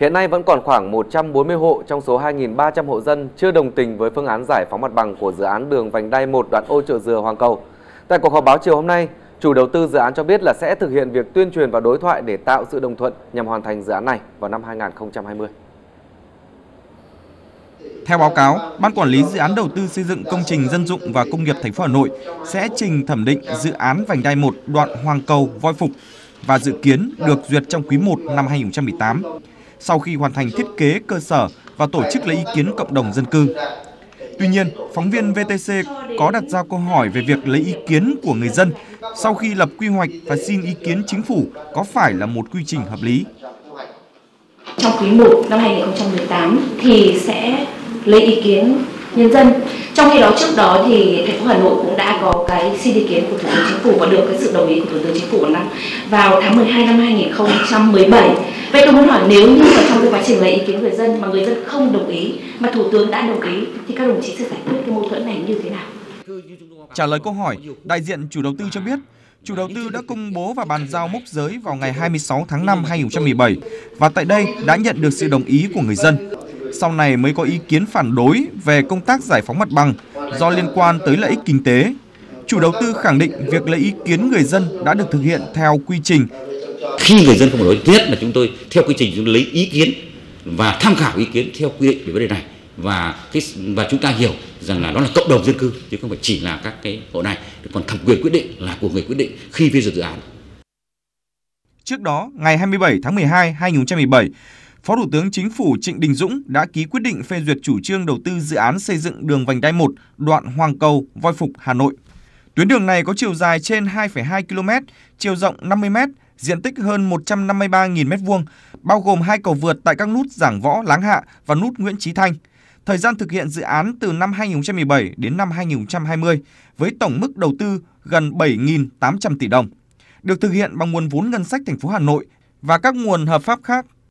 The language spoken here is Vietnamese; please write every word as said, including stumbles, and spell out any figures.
Hiện nay vẫn còn khoảng một trăm bốn mươi hộ trong số hai nghìn ba trăm hộ dân chưa đồng tình với phương án giải phóng mặt bằng của dự án đường vành đai một đoạn Ô Chợ Dừa - Hoàng Cầu. Tại cuộc họp báo chiều hôm nay, chủ đầu tư dự án cho biết là sẽ thực hiện việc tuyên truyền và đối thoại để tạo sự đồng thuận nhằm hoàn thành dự án này vào năm hai nghìn không trăm hai mươi. Theo báo cáo, Ban Quản lý Dự án Đầu tư xây dựng công trình dân dụng và công nghiệp thành phố Hà Nội sẽ trình thẩm định dự án vành đai một đoạn Hoàng Cầu - Voi Phục và dự kiến được duyệt trong quý một năm hai nghìn không trăm mười tám. Sau khi hoàn thành thiết kế cơ sở và tổ chức lấy ý kiến cộng đồng dân cư. Tuy nhiên, phóng viên vê tê xê có đặt ra câu hỏi về việc lấy ý kiến của người dân sau khi lập quy hoạch và xin ý kiến chính phủ có phải là một quy trình hợp lý. Trong quý một năm hai nghìn không trăm mười tám thì sẽ lấy ý kiến nhân dân. Trong khi đó trước đó thì thành phố Hà Nội cũng đã có cái xin ý kiến của Thủ tướng Chính phủ và được cái sự đồng ý của Thủ tướng Chính phủ vào năm vào tháng mười hai năm hai nghìn không trăm mười bảy. Vậy tôi muốn hỏi, nếu như là trong cái quá trình lấy ý kiến người dân mà người dân không đồng ý mà Thủ tướng đã đồng ý thì các đồng chí sẽ giải quyết cái mâu thuẫn này như thế nào? Trả lời câu hỏi, đại diện chủ đầu tư cho biết, chủ đầu tư đã công bố và bàn giao mốc giới vào ngày hai mươi sáu tháng năm năm hai nghìn không trăm mười bảy và tại đây đã nhận được sự đồng ý của người dân. Sau này mới có ý kiến phản đối về công tác giải phóng mặt bằng do liên quan tới lợi ích kinh tế. Chủ đầu tư khẳng định việc lấy ý kiến người dân đã được thực hiện theo quy trình. Khi người dân không phản đối, nhất là chúng tôi theo quy trình chúng tôi lấy ý kiến và tham khảo ý kiến theo quy định về vấn đề này và cái và chúng ta hiểu rằng là nó là cộng đồng dân cư chứ không phải chỉ là các cái hộ này, còn thẩm quyền quyết định là của người quyết định khi phê duyệt dự án. Trước đó, ngày hai mươi bảy tháng mười hai năm hai nghìn không trăm mười bảy, Phó Thủ tướng Chính phủ Trịnh Đình Dũng đã ký quyết định phê duyệt chủ trương đầu tư dự án xây dựng đường vành đai một đoạn Hoàng Cầu - Voi Phục - Hà Nội. Tuyến đường này có chiều dài trên hai phẩy hai ki lô mét, chiều rộng năm mươi mét, diện tích hơn một trăm năm mươi ba nghìn mét vuông, bao gồm hai cầu vượt tại các nút Giảng Võ - Láng Hạ và nút Nguyễn Chí Thanh. Thời gian thực hiện dự án từ năm hai nghìn không trăm mười bảy đến năm hai nghìn không trăm hai mươi với tổng mức đầu tư gần bảy nghìn tám trăm tỷ đồng. Được thực hiện bằng nguồn vốn ngân sách thành phố Hà Nội và các nguồn hợp pháp khác